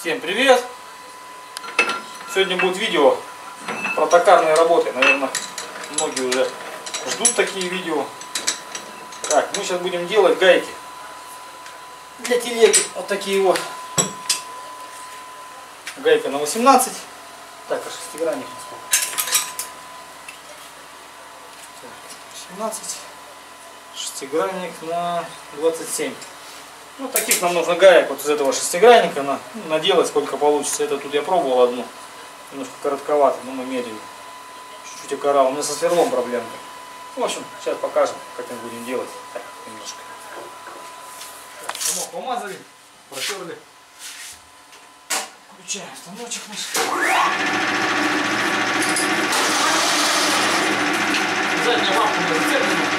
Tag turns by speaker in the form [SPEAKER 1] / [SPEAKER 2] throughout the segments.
[SPEAKER 1] Всем привет! Сегодня будет видео про токарные работы. Наверное, многие уже ждут такие видео. Так, мы сейчас будем делать гайки для телеги. Вот такие вот. Гайка на 18. Так, а шестигранник сколько? 18. Шестигранник на 27. Ну, таких нам нужно гаек вот из этого шестигранника наделать, сколько получится. Это тут я пробовал одну. Немножко коротковато, но мы мерили. Чуть-чуть окорал. У меня со сверлом проблемка. В общем, сейчас покажем, как мы будем делать. Так, немножко. Так, станок помазали, протерли. Включаем станочек наш. Задняя лапка не зацеплена.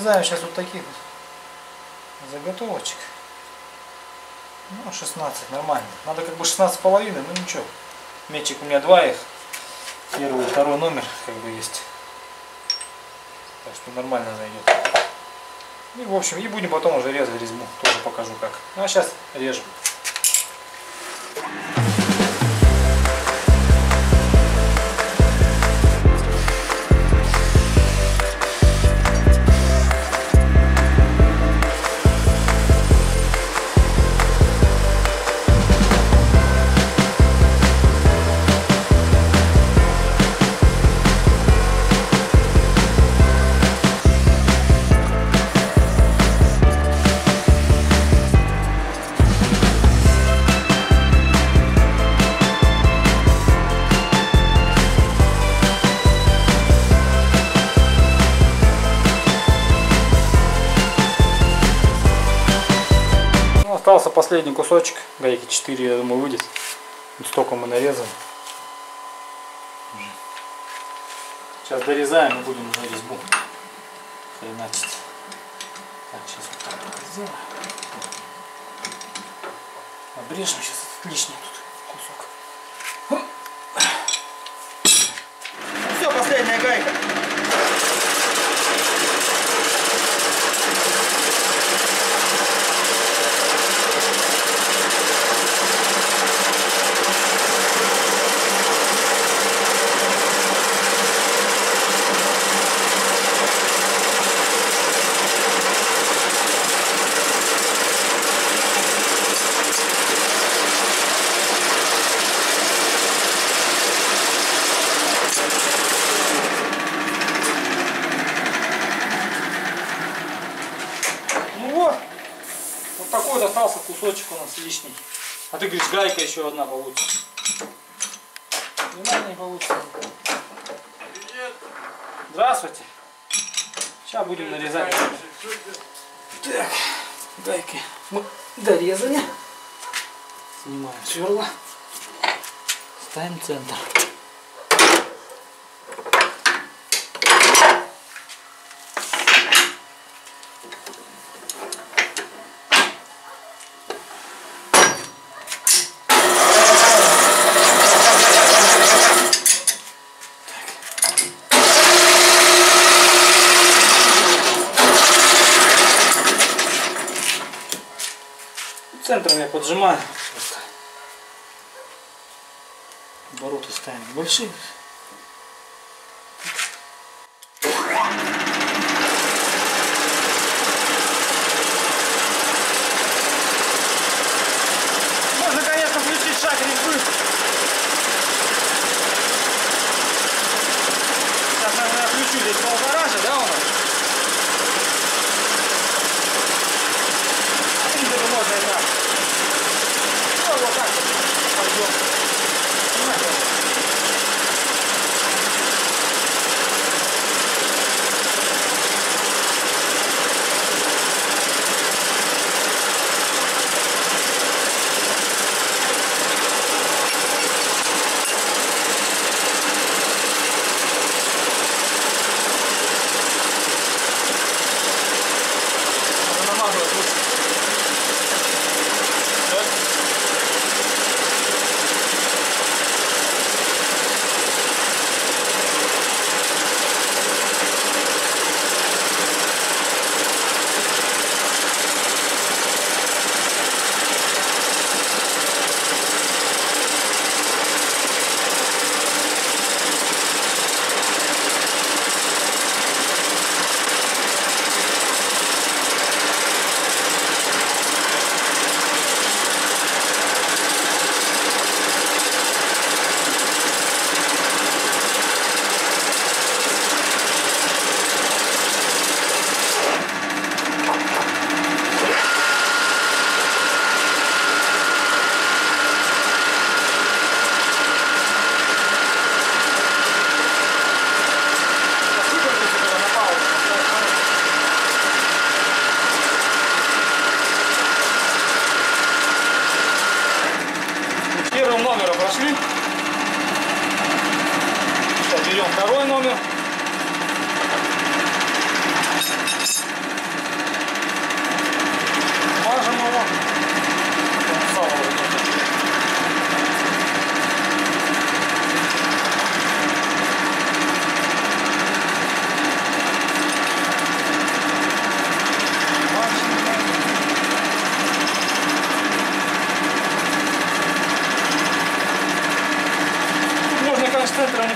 [SPEAKER 1] нарезаем сейчас вот таких вот заготовочек. Ну, 16, нормально. Надо как бы 16,5, ну ничего. Метчик у меня 2 их. Первый и второй номер как бы есть. Так что нормально зайдет. И в общем, и будем потом уже резать резьбу. Тоже покажу как. Ну а сейчас режем. Остался последний кусочек, гайки 4, я думаю, выйдет. Вот столько мы нарезали. Сейчас дорезаем и будем уже резьбу хреначить. Так, сейчас вот так вот сделаем. Обрежем сейчас лишний тут кусок. Все, последняя гайка. Вот такой вот остался кусочек у нас лишний. А ты говоришь, гайка еще одна получится. Не получится. Привет. Здравствуйте. Сейчас будем нарезать. Так, гайки мы дорезали. Снимаем сверла. Ставим центр. Центром я поджимаю. Обороты ставим большие. Можно, конечно, включить шаг резьбы. Сейчас, наверное, включу здесь 1,5 же, да, у нас? Можно и так. Ну, вот так вот пойдем.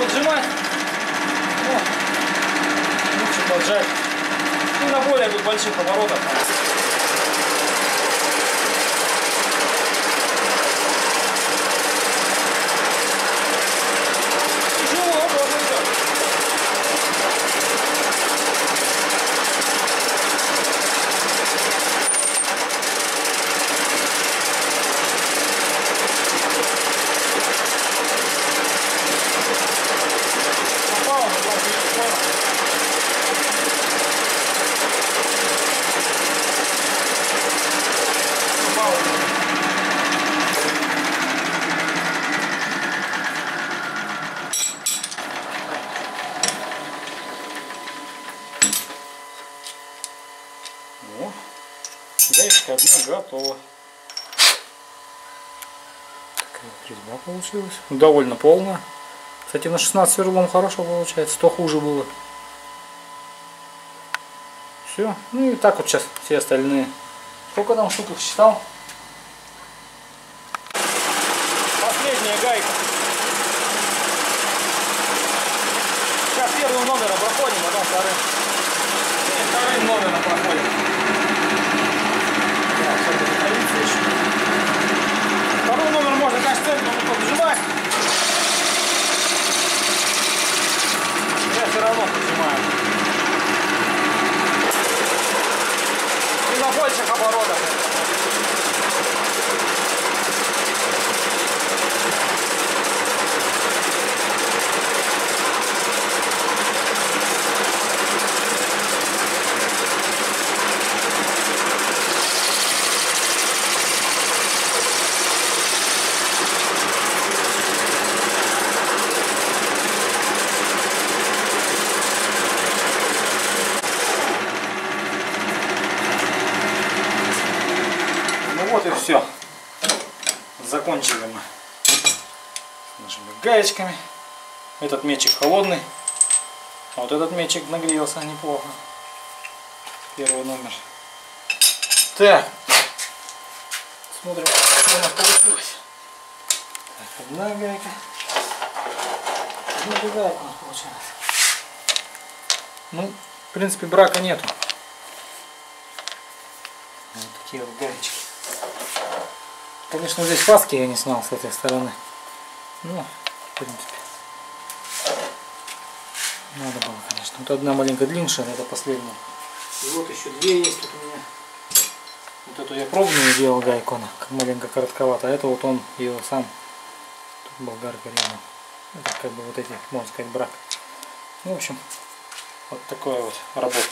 [SPEAKER 1] поджимать. Вот. Лучше поджать. И на более тут больших оборотах. Гаечка одна готова. Такая резьба получилась. Довольно полная. Кстати, на 16 сверлом хорошо получается. То хуже было. Все. Ну и так вот сейчас все остальные. Сколько там штук их считал? Последняя гайка. Сейчас первым номером проходим, потом вторым. И вторым номером проходим. Второй номер можно, конечно, центр поджимать. Я все равно поджимаю. И на больших оборотах. Вот и все. Закончили мы нашими гаечками. Этот мечик холодный. А вот этот мечик нагрелся неплохо. Первый номер. Так. Смотрим, что у нас получилось. Так, одна гайка. Одна гайка у нас получилась. Ну, в принципе, брака нету. Вот такие вот гаечки. Конечно, здесь фаски я не снял с этой стороны. Ну, в принципе. Надо было, конечно. Вот одна маленько длиннее, это последняя. И вот еще две есть тут у меня. Вот эту я пробную делал гайку, она маленько коротковата. А это вот он ее сам. Тут болгарка резал. Это как бы вот эти, можно сказать, брак. В общем, вот такая вот работа.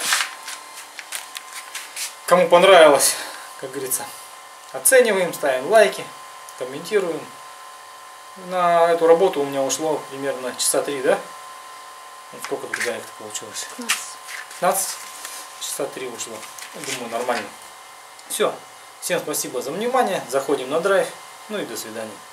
[SPEAKER 1] Кому понравилось, как говорится, оцениваем, ставим лайки, комментируем. На эту работу у меня ушло примерно часа 3, да? Вот сколько тут гаек получилось? 15. 15? Часа 3 ушло. Я думаю, нормально. Все. Всем спасибо за внимание. Заходим на драйв. Ну и до свидания.